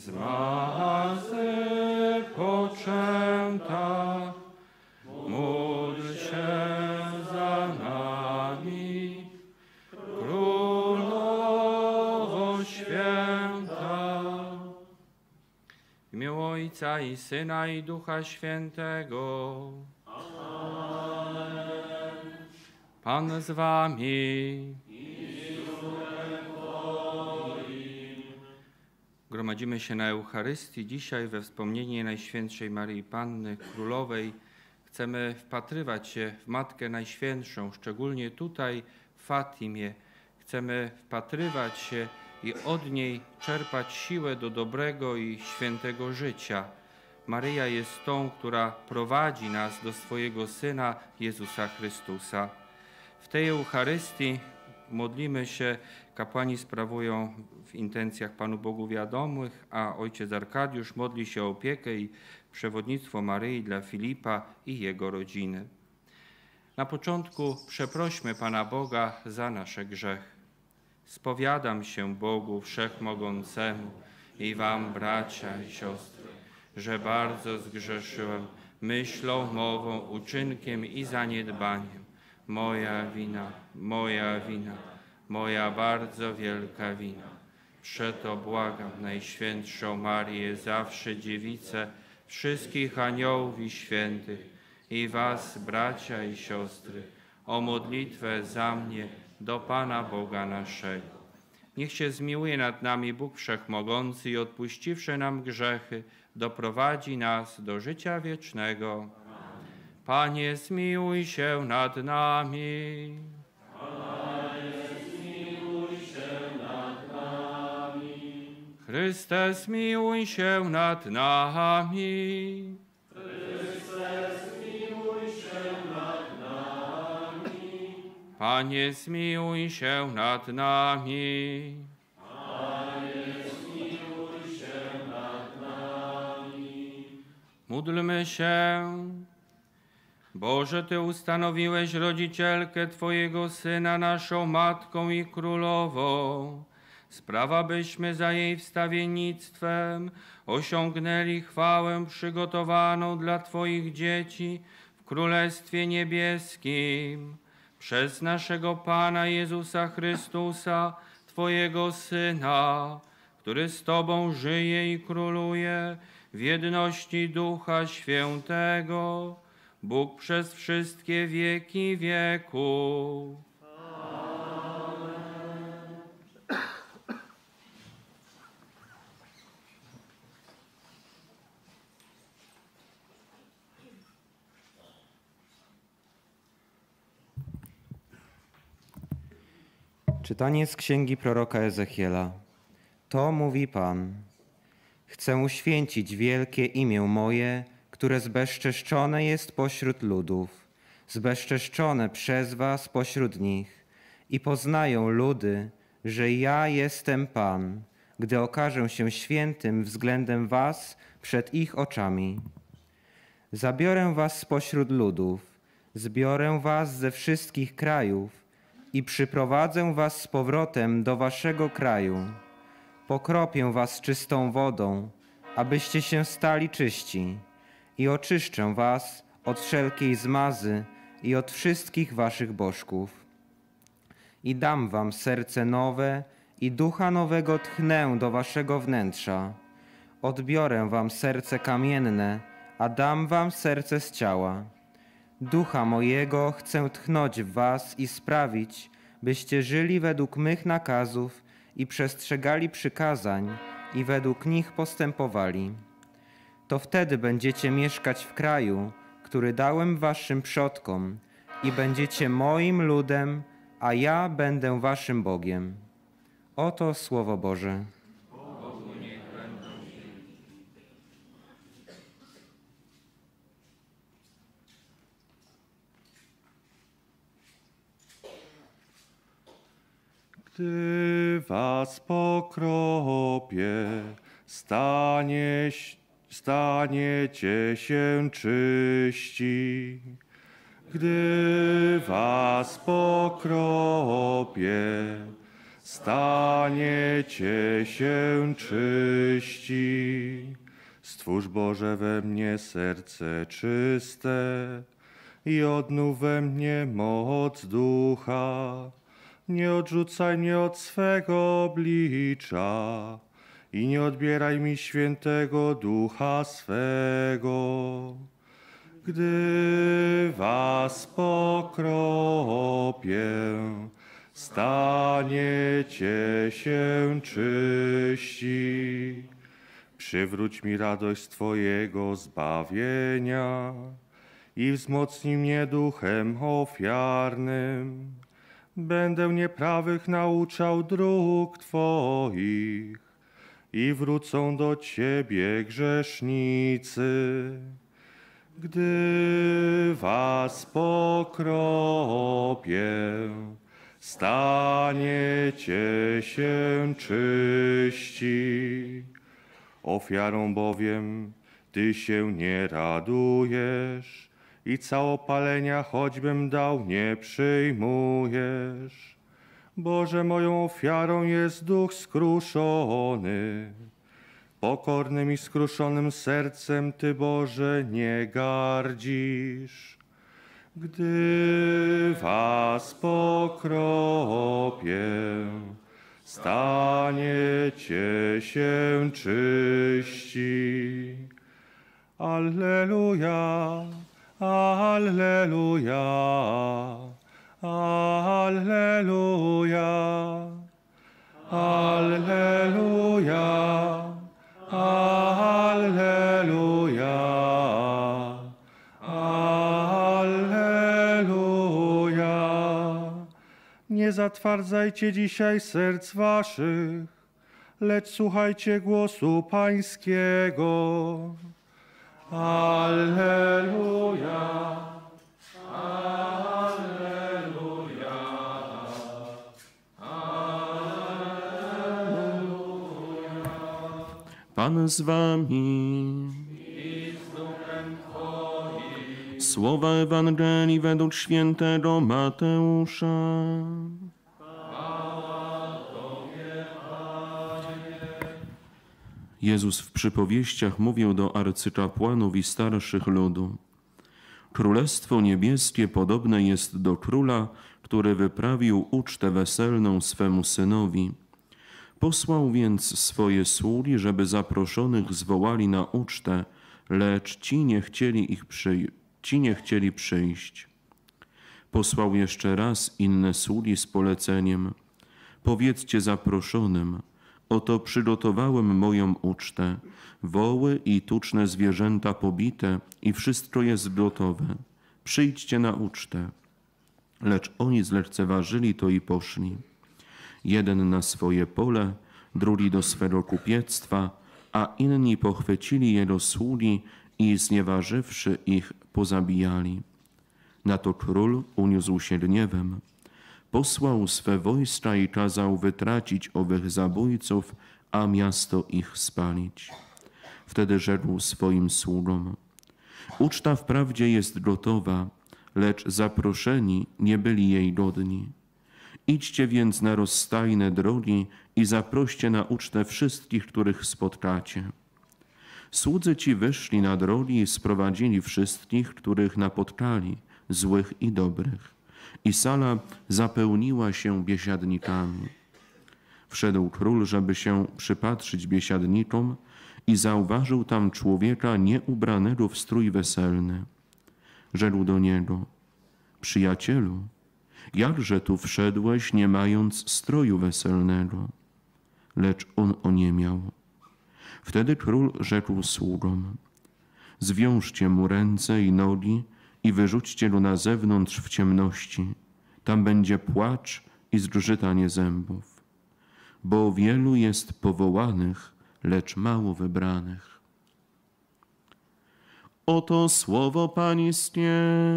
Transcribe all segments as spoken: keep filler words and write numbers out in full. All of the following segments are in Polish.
zmazy poczęta, módl się za nami, Królowo święta. W imię Ojca i Syna i Ducha Świętego. Pan z wami. Gromadzimy się na Eucharystii dzisiaj we wspomnienie Najświętszej Maryi Panny Królowej. Chcemy wpatrywać się w Matkę Najświętszą, szczególnie tutaj w Fatimie. Chcemy wpatrywać się i od niej czerpać siłę do dobrego i świętego życia. Maryja jest tą, która prowadzi nas do swojego Syna Jezusa Chrystusa. W tej Eucharystii modlimy się, kapłani sprawują w intencjach Panu Bogu wiadomych, a ojciec Arkadiusz modli się o opiekę i przewodnictwo Maryi dla Filipa i jego rodziny. Na początku przeprośmy Pana Boga za nasze grzechy. Spowiadam się Bogu Wszechmogącemu i wam, bracia i siostry, że bardzo zgrzeszyłem myślą, mową, uczynkiem i zaniedbaniem. Moja wina, moja wina, moja bardzo wielka wina. Przeto błagam Najświętszą Marię, zawsze Dziewicę, wszystkich aniołów i świętych i was, bracia i siostry, o modlitwę za mnie do Pana Boga naszego. Niech się zmiłuje nad nami Bóg Wszechmogący i odpuściwszy nam grzechy, doprowadzi nas do życia wiecznego. Panie, zmiłuj się nad nami. Panie, zmiłuj się nad nami. Chryste, zmiłuj się nad nami. Chryste, zmiłuj się nad nami. Panie, zmiłuj się nad nami. Panie, zmiłuj się nad nami. Módlmy się. Boże, Ty ustanowiłeś rodzicielkę Twojego Syna naszą Matką i Królową. Sprawa, byśmy za jej wstawiennictwem osiągnęli chwałę przygotowaną dla Twoich dzieci w Królestwie Niebieskim. Przez naszego Pana Jezusa Chrystusa, Twojego Syna, który z Tobą żyje i króluje w jedności Ducha Świętego, Bóg przez wszystkie wieki wieków. Amen. Czytanie z księgi proroka Ezechiela. To mówi Pan. Chcę uświęcić wielkie imię moje, które zbezczeszczone jest pośród ludów, zbezczeszczone przez was pośród nich i poznają ludy, że ja jestem Pan, gdy okażę się świętym względem was przed ich oczami. Zabiorę was spośród ludów, zbiorę was ze wszystkich krajów i przyprowadzę was z powrotem do waszego kraju. Pokropię was czystą wodą, abyście się stali czyści. I oczyszczę was od wszelkiej zmazy i od wszystkich waszych bożków. I dam wam serce nowe i ducha nowego tchnę do waszego wnętrza. Odbiorę wam serce kamienne, a dam wam serce z ciała. Ducha mojego chcę tchnąć w was i sprawić, byście żyli według mych nakazów i przestrzegali przykazań i według nich postępowali. To wtedy będziecie mieszkać w kraju, który dałem waszym przodkom i będziecie moim ludem, a ja będę waszym Bogiem. Oto Słowo Boże. Gdy was pokropię, stanie, staniecie się czyści. Gdy was pokropię, staniecie się czyści. Stwórz Boże we mnie serce czyste i odnów we mnie moc ducha. Nie odrzucaj mnie od swego oblicza i nie odbieraj mi świętego ducha swego. Gdy was pokropię, staniecie się czyści. Przywróć mi radość Twojego zbawienia i wzmocnij mnie duchem ofiarnym. Będę nieprawych nauczał dróg Twoich i wrócą do Ciebie grzesznicy. Gdy was pokropię, staniecie się czyści. Ofiarą bowiem Ty się nie radujesz i całopalenia choćbym dał nie przyjmujesz. Boże, moją ofiarą jest duch skruszony. Pokornym i skruszonym sercem Ty, Boże, nie gardzisz. Gdy was pokropię, staniecie się czyści. Alleluja, alleluja, alleluja, alleluja, alleluja, alleluja. Nie zatwardzajcie dzisiaj serc waszych, lecz słuchajcie głosu Pańskiego. Alleluja, alleluja, alleluja. Pan z wami. Słowa Ewangelii według świętego Mateusza. Jezus w przypowieściach mówił do arcykapłanów i starszych ludu. Królestwo niebieskie podobne jest do króla, który wyprawił ucztę weselną swemu synowi. Posłał więc swoje sługi, żeby zaproszonych zwołali na ucztę, lecz ci nie chcieli ich przyj- ci nie chcieli przyjść. Posłał jeszcze raz inne sługi z poleceniem. Powiedzcie zaproszonym, oto przygotowałem moją ucztę, woły i tuczne zwierzęta pobite i wszystko jest gotowe. Przyjdźcie na ucztę. Lecz oni zlekceważyli to i poszli. Jeden na swoje pole, drugi do swego kupiectwa, a inni pochwycili jego sługi i znieważywszy ich pozabijali. Na to król uniósł się gniewem. Posłał swe wojska i kazał wytracić owych zabójców, a miasto ich spalić. Wtedy rzekł swoim sługom: uczta wprawdzie jest gotowa, lecz zaproszeni nie byli jej godni. Idźcie więc na rozstajne drogi i zaproście na ucztę wszystkich, których spotkacie. Słudzy ci wyszli na drogi i sprowadzili wszystkich, których napotkali, złych i dobrych. I sala zapełniła się biesiadnikami. Wszedł król, żeby się przypatrzyć biesiadnikom i zauważył tam człowieka nieubranego w strój weselny. Rzekł do niego: przyjacielu, jakże tu wszedłeś, nie mając stroju weselnego? Lecz on oniemiał. Wtedy król rzekł sługom: zwiążcie mu ręce i nogi i wyrzućcie go na zewnątrz w ciemności. Tam będzie płacz i zgrzytanie zębów. Bo wielu jest powołanych, lecz mało wybranych. Oto słowo Pańskie.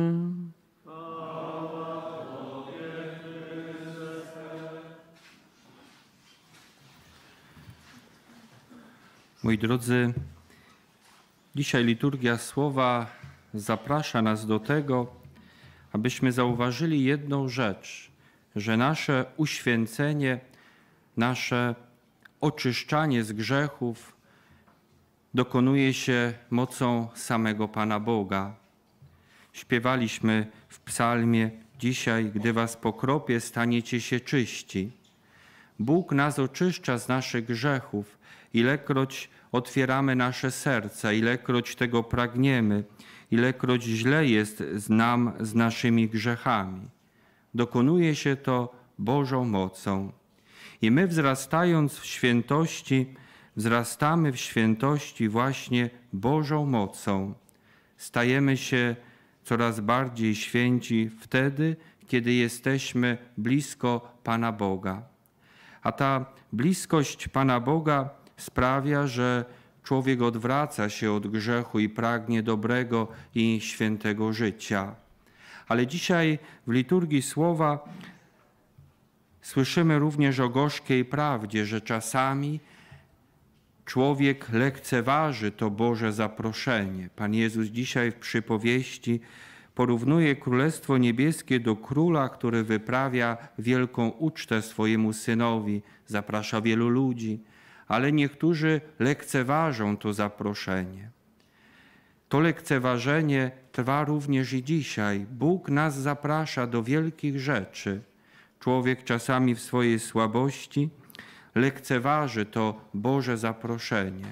Moi drodzy, dzisiaj liturgia słowa zaprasza nas do tego, abyśmy zauważyli jedną rzecz, że nasze uświęcenie nasze oczyszczanie z grzechów dokonuje się mocą samego Pana Boga. Śpiewaliśmy w psalmie: dzisiaj, gdy was pokropię, staniecie się czyści. Bóg nas oczyszcza z naszych grzechów, ilekroć otwieramy nasze serca, ilekroć tego pragniemy, ilekroć źle jest z nam z naszymi grzechami. Dokonuje się to Bożą mocą. I my, wzrastając w świętości, wzrastamy w świętości właśnie Bożą mocą. Stajemy się coraz bardziej święci wtedy, kiedy jesteśmy blisko Pana Boga. A ta bliskość Pana Boga sprawia, że człowiek odwraca się od grzechu i pragnie dobrego i świętego życia. Ale dzisiaj w liturgii słowa słyszymy również o gorzkiej prawdzie, że czasami człowiek lekceważy to Boże zaproszenie. Pan Jezus dzisiaj w przypowieści porównuje Królestwo Niebieskie do króla, który wyprawia wielką ucztę swojemu synowi, zaprasza wielu ludzi, ale niektórzy lekceważą to zaproszenie. To lekceważenie trwa również i dzisiaj. Bóg nas zaprasza do wielkich rzeczy. Człowiek czasami w swojej słabości lekceważy to Boże zaproszenie.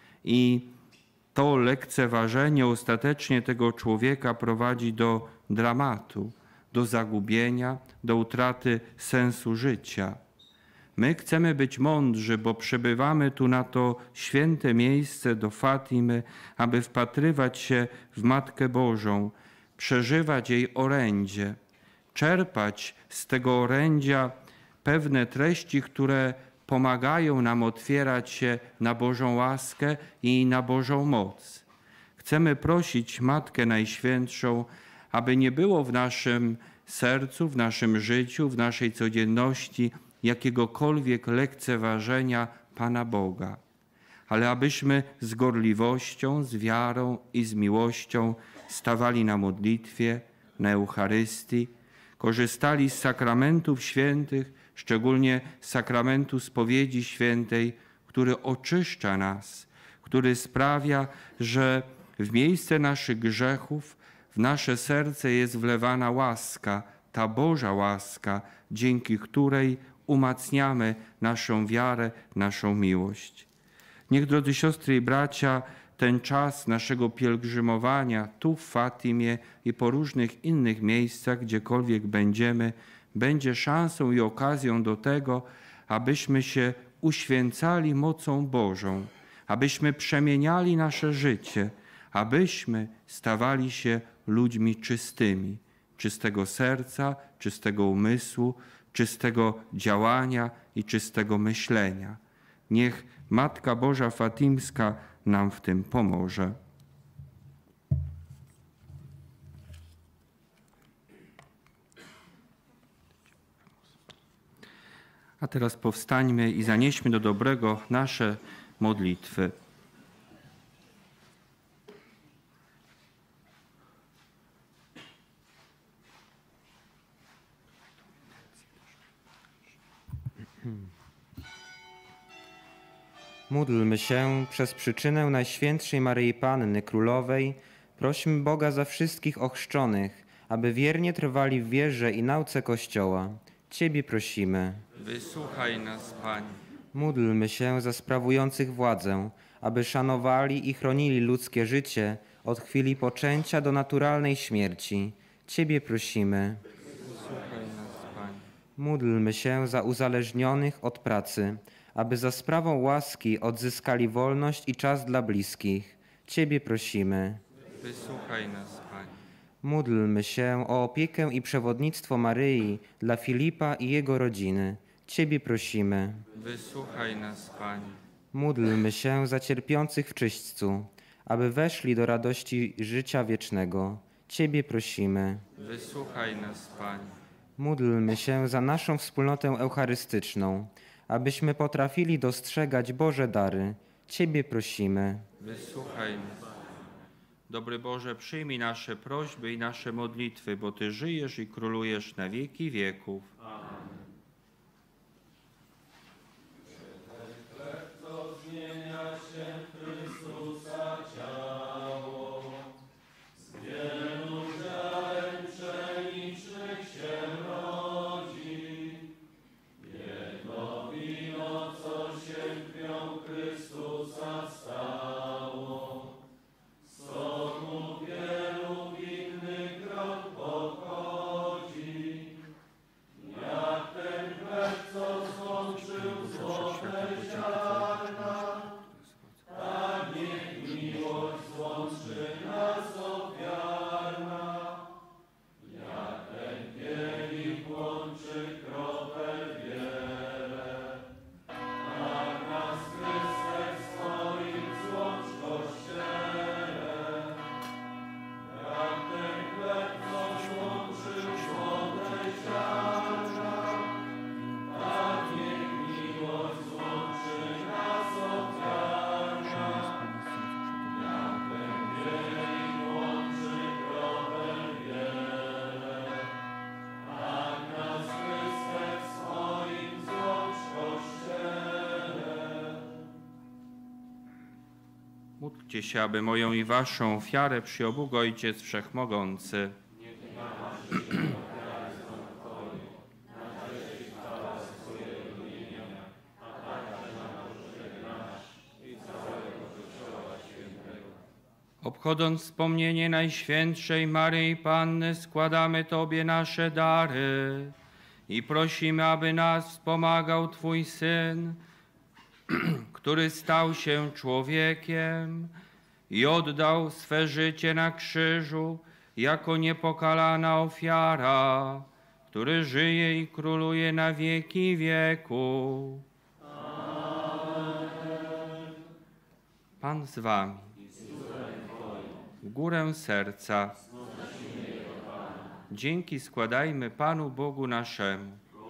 I to lekceważenie ostatecznie tego człowieka prowadzi do dramatu, do zagubienia, do utraty sensu życia. My chcemy być mądrzy, bo przybywamy tu na to święte miejsce do Fatimy, aby wpatrywać się w Matkę Bożą, przeżywać jej orędzie, czerpać z tego orędzia pewne treści, które pomagają nam otwierać się na Bożą łaskę i na Bożą moc. Chcemy prosić Matkę Najświętszą, aby nie było w naszym sercu, w naszym życiu, w naszej codzienności jakiegokolwiek lekceważenia Pana Boga, ale abyśmy z gorliwością, z wiarą i z miłością stawali na modlitwie, na Eucharystii, korzystali z sakramentów świętych, szczególnie sakramentu spowiedzi świętej, który oczyszcza nas, który sprawia, że w miejsce naszych grzechów w nasze serce jest wlewana łaska, ta Boża łaska, dzięki której umacniamy naszą wiarę, naszą miłość. Niech, drodzy siostry i bracia, ten czas naszego pielgrzymowania tu w Fatimie i po różnych innych miejscach, gdziekolwiek będziemy, będzie szansą i okazją do tego, abyśmy się uświęcali mocą Bożą, abyśmy przemieniali nasze życie, abyśmy stawali się ludźmi czystymi, czystego serca, czystego umysłu, czystego działania i czystego myślenia. Niech Matka Boża Fatimska nam w tym pomoże. A teraz powstańmy i zanieśmy do dobrego nasze modlitwy. Módlmy się przez przyczynę Najświętszej Maryi Panny Królowej, prośmy Boga za wszystkich ochrzczonych, aby wiernie trwali w wierze i nauce Kościoła. Ciebie prosimy. Wysłuchaj nas, Panie. Módlmy się za sprawujących władzę, aby szanowali i chronili ludzkie życie od chwili poczęcia do naturalnej śmierci. Ciebie prosimy. Wysłuchaj nas, Panie. Módlmy się za uzależnionych od pracy, aby za sprawą łaski odzyskali wolność i czas dla bliskich. Ciebie prosimy. Wysłuchaj nas, Panie. Módlmy się o opiekę i przewodnictwo Maryi dla Filipa i jego rodziny. Ciebie prosimy. Wysłuchaj nas, Panie. Módlmy się za cierpiących w czyśćcu, aby weszli do radości życia wiecznego. Ciebie prosimy. Wysłuchaj nas, Panie. Módlmy się za naszą wspólnotę eucharystyczną, abyśmy potrafili dostrzegać Boże dary. Ciebie prosimy. Wysłuchaj nas. Dobry Boże, przyjmij nasze prośby i nasze modlitwy, bo Ty żyjesz i królujesz na wieki wieków. Módlcie się, aby moją i waszą ofiarę przyjął Bóg Ojciec Wszechmogący. Obchodząc wspomnienie Najświętszej Maryi Panny, składamy Tobie nasze dary i prosimy, aby nas wspomagał Twój Syn, który stał się człowiekiem i oddał swe życie na krzyżu jako niepokalana ofiara, który żyje i króluje na wieki wieków. Pan z wami. W górę serca. Dzięki składajmy Panu Bogu naszemu.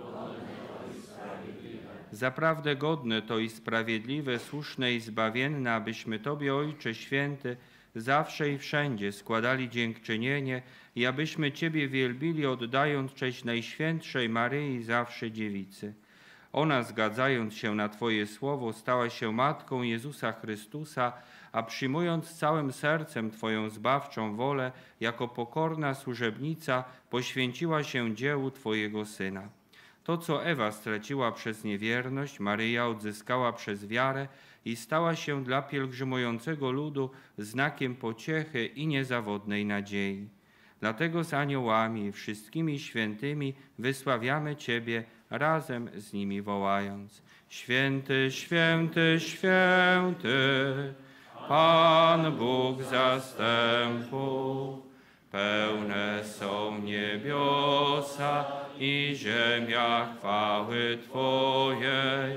Zaprawdę godne to i sprawiedliwe, słuszne i zbawienne, abyśmy Tobie, Ojcze Święty, zawsze i wszędzie składali dziękczynienie i abyśmy Ciebie wielbili, oddając cześć Najświętszej Maryi, zawsze Dziewicy. Ona, zgadzając się na Twoje słowo, stała się Matką Jezusa Chrystusa, a przyjmując całym sercem Twoją zbawczą wolę, jako pokorna służebnica poświęciła się dziełu Twojego Syna. To, co Ewa straciła przez niewierność, Maryja odzyskała przez wiarę i stała się dla pielgrzymującego ludu znakiem pociechy i niezawodnej nadziei. Dlatego z aniołami i wszystkimi świętymi wysławiamy Ciebie, razem z nimi wołając: Święty, święty, święty, Pan Bóg zastępów, pełne są niebiosa i ziemia chwały Twojej.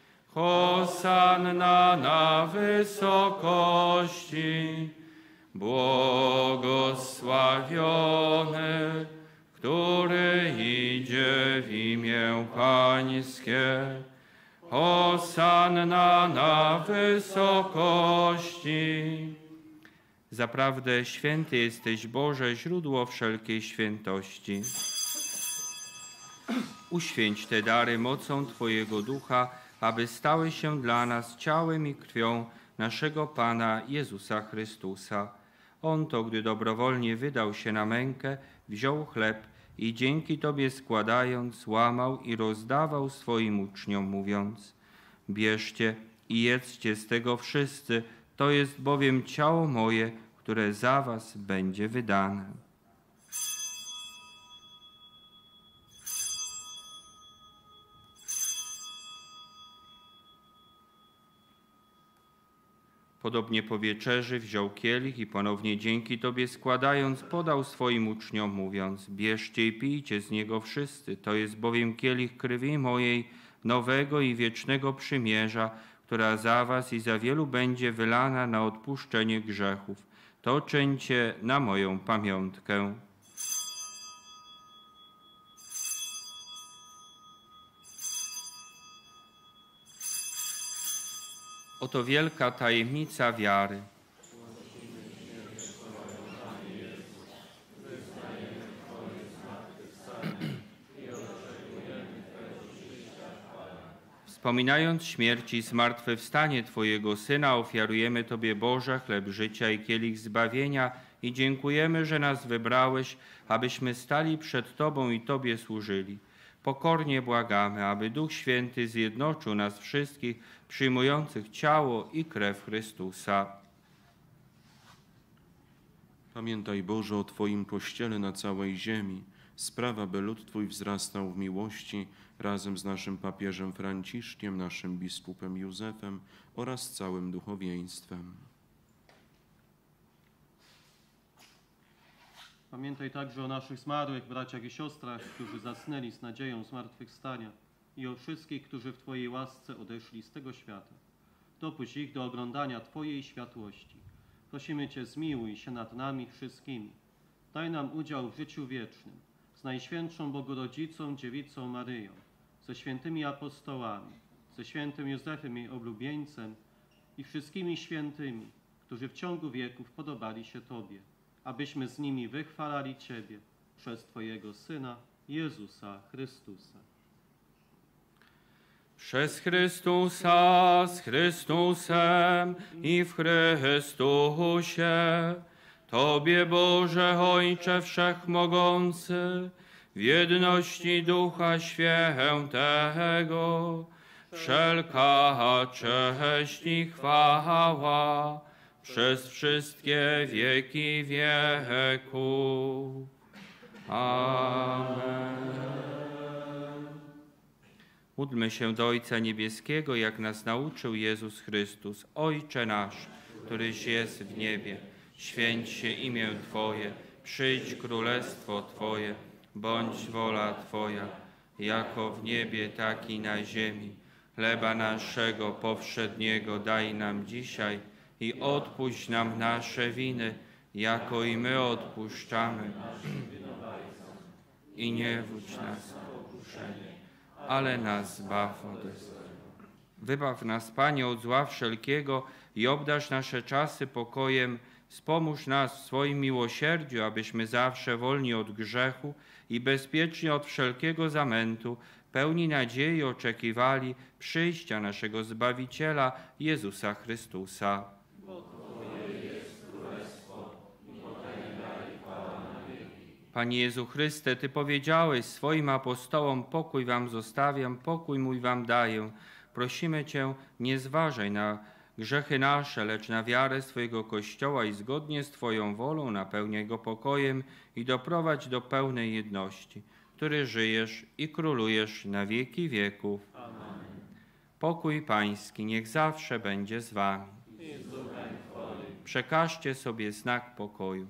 Hosanna na wysokości, błogosławiony, który idzie w imię Pańskie. Hosanna na wysokości. Zaprawdę święty jesteś, Boże, źródło wszelkiej świętości. Uświęć te dary mocą Twojego Ducha, aby stały się dla nas ciałem i krwią naszego Pana Jezusa Chrystusa. On to, gdy dobrowolnie wydał się na mękę, wziął chleb i dzięki Tobie składając, łamał i rozdawał swoim uczniom, mówiąc: bierzcie i jedzcie z tego wszyscy, to jest bowiem ciało moje, które za was będzie wydane. Podobnie po wieczerzy wziął kielich i ponownie dzięki Tobie składając, podał swoim uczniom, mówiąc: bierzcie i pijcie z niego wszyscy, to jest bowiem kielich krwi mojej, nowego i wiecznego przymierza, która za was i za wielu będzie wylana na odpuszczenie grzechów. To czyńcie na moją pamiątkę. Oto wielka tajemnica wiary. Wspominając śmierć i zmartwychwstanie Twojego Syna, ofiarujemy Tobie, Boże, chleb życia i kielich zbawienia i dziękujemy, że nas wybrałeś, abyśmy stali przed Tobą i Tobie służyli. Pokornie błagamy, aby Duch Święty zjednoczył nas wszystkich, przyjmujących ciało i krew Chrystusa. Pamiętaj, Boże, o Twoim Kościele na całej ziemi. Sprawa, by lud Twój wzrastał w miłości, razem z naszym papieżem Franciszkiem, naszym biskupem Józefem oraz całym duchowieństwem. Pamiętaj także o naszych zmarłych braciach i siostrach, którzy zasnęli z nadzieją zmartwychwstania, i o wszystkich, którzy w Twojej łasce odeszli z tego świata. Dopuść ich do oglądania Twojej światłości. Prosimy Cię, zmiłuj się nad nami wszystkimi. Daj nam udział w życiu wiecznym z Najświętszą Bogorodzicą, Dziewicą Maryją, ze świętymi apostołami, ze świętym Józefem jej oblubieńcem i wszystkimi świętymi, którzy w ciągu wieków podobali się Tobie, abyśmy z nimi wychwalali Ciebie przez Twojego Syna, Jezusa Chrystusa. Przez Chrystusa, z Chrystusem i w Chrystusie, Tobie, Boże Ojcze Wszechmogący, w jedności Ducha Świętego, wszelka cześć i chwała przez wszystkie wieki wieków. Amen. Módlmy się do Ojca Niebieskiego, jak nas nauczył Jezus Chrystus. Ojcze nasz, któryś jest w niebie, święć się imię Twoje, przyjdź królestwo Twoje, bądź wola Twoja, jako w niebie, tak i na ziemi. Chleba naszego powszedniego daj nam dzisiaj i odpuść nam nasze winy, jako i my odpuszczamy. I nie wódź nas na pokuszenie, ale nas zbaw ode zła. Wybaw nas, Panie, od zła wszelkiego i obdarz nasze czasy pokojem. Wspomóż nas w swoim miłosierdziu, abyśmy zawsze wolni od grzechu i bezpieczni od wszelkiego zamętu, pełni nadziei oczekiwali przyjścia naszego Zbawiciela, Jezusa Chrystusa. Panie Jezu Chryste, Ty powiedziałeś swoim apostołom: pokój wam zostawiam, pokój mój wam daję. Prosimy Cię, nie zważaj na grzechy nasze, lecz na wiarę swojego Kościoła i zgodnie z Twoją wolą napełniaj go pokojem i doprowadź do pełnej jedności, który żyjesz i królujesz na wieki wieków. Amen. Pokój Pański niech zawsze będzie z wami. Przekażcie sobie znak pokoju.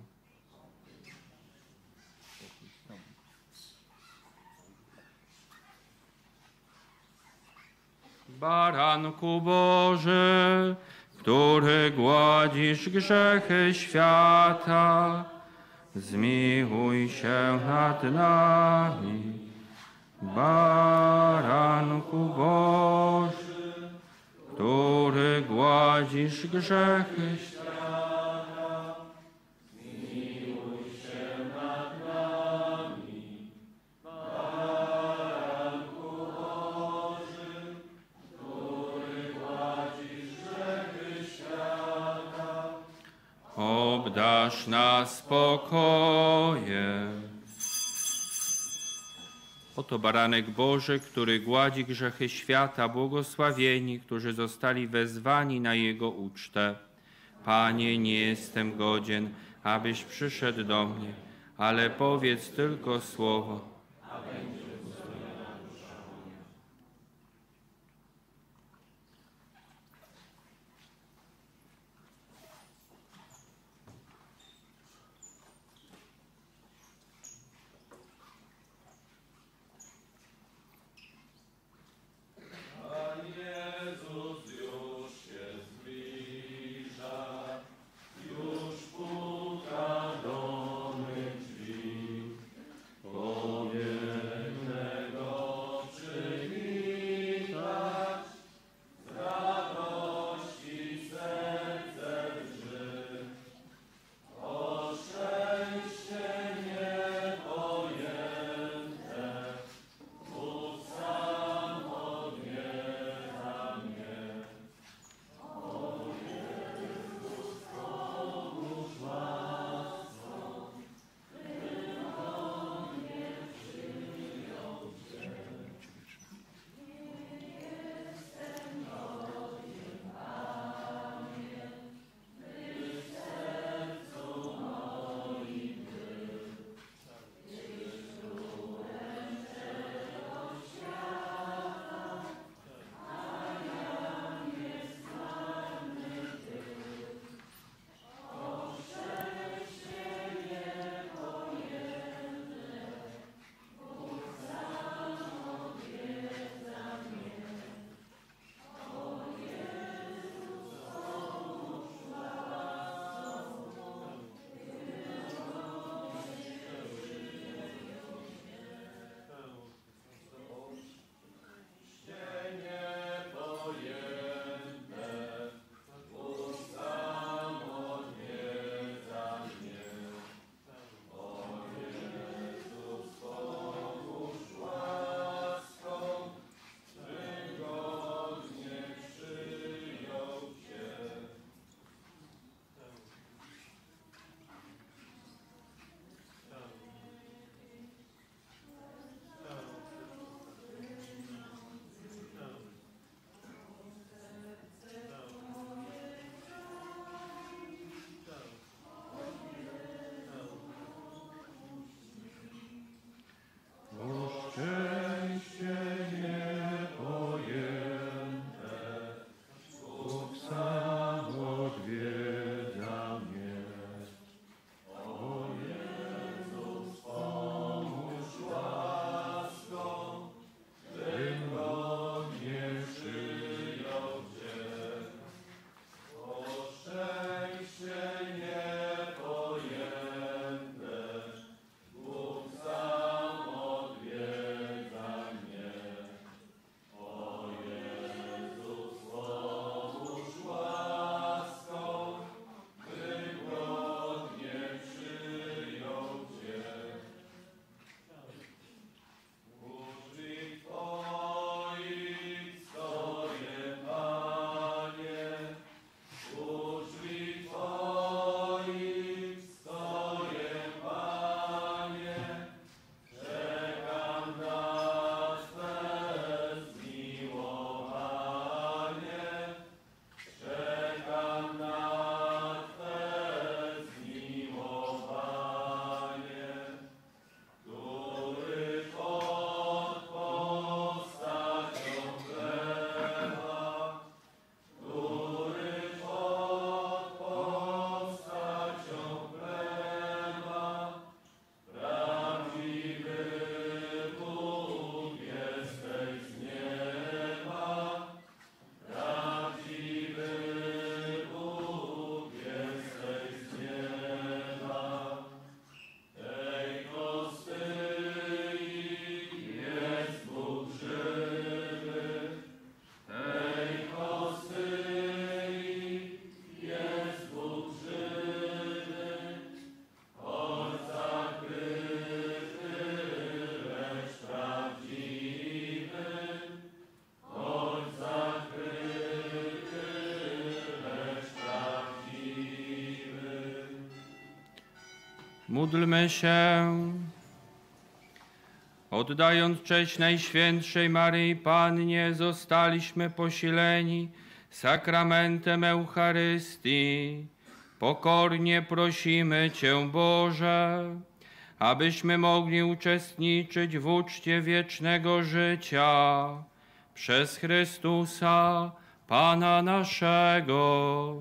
Baranku Boży, który gładzisz grzechy świata, zmiłuj się nad nami. Baranku Boży, który gładzisz grzechy świata, zmiłuj się nad nami. Baranku Boży, który gładzisz grzechy świata, obdarz nas spokojem. Oto baranek Boży, który gładzi grzechy świata, błogosławieni, którzy zostali wezwani na Jego ucztę. Panie, nie jestem godzien, abyś przyszedł do mnie, ale powiedz tylko słowo. Powiedz Módlmy się. Oddając cześć Najświętszej Maryi Pannie, zostaliśmy posileni sakramentem Eucharystii. Pokornie prosimy Cię, Boże, abyśmy mogli uczestniczyć w uczcie wiecznego życia przez Chrystusa, Pana naszego.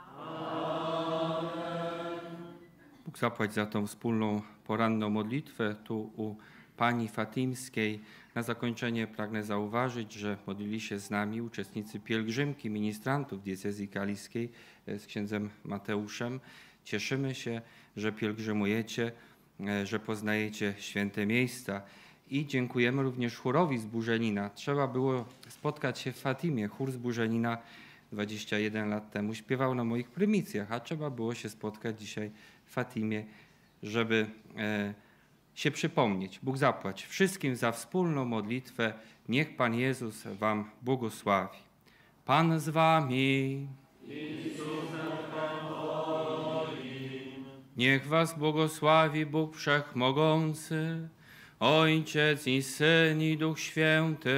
Bóg zapłać za tą wspólną poranną modlitwę tu u Pani Fatimskiej. Na zakończenie pragnę zauważyć, że modlili się z nami uczestnicy pielgrzymki ministrantów diecezji kaliskiej z księdzem Mateuszem. Cieszymy się, że pielgrzymujecie, że poznajecie święte miejsca i dziękujemy również chórowi z Burzenina. Trzeba było spotkać się w Fatimie. Chór z Burzenina dwadzieścia jeden lat temu śpiewał na moich prymicjach, a trzeba było się spotkać dzisiaj w Fatimie, żeby e, się przypomnieć. Bóg zapłać wszystkim za wspólną modlitwę. Niech Pan Jezus wam błogosławi. Pan z wami. Niech was błogosławi Bóg Wszechmogący, Ojciec i Syn i Duch Święty.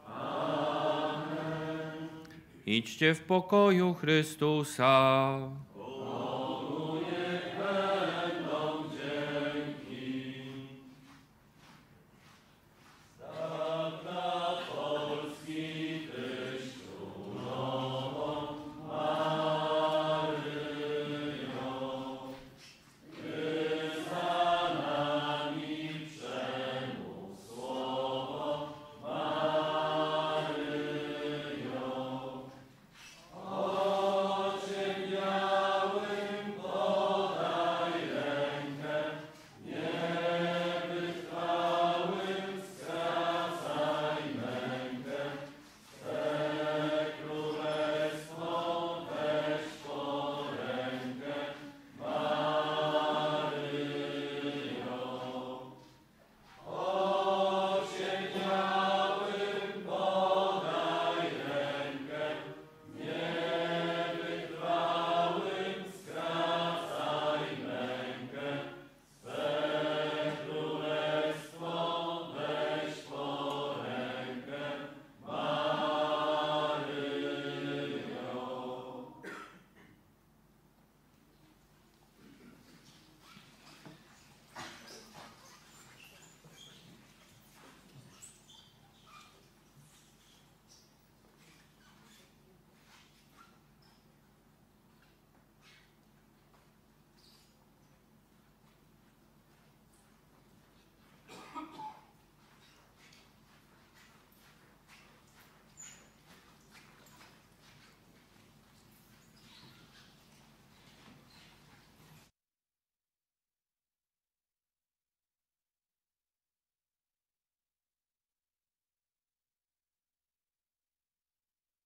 Amen. Idźcie w pokoju Chrystusa.